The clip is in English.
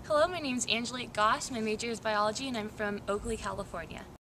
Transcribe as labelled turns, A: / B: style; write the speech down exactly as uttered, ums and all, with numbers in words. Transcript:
A: Hello, my name is Angel Gosse. My major is biology and I'm from Oakley, California.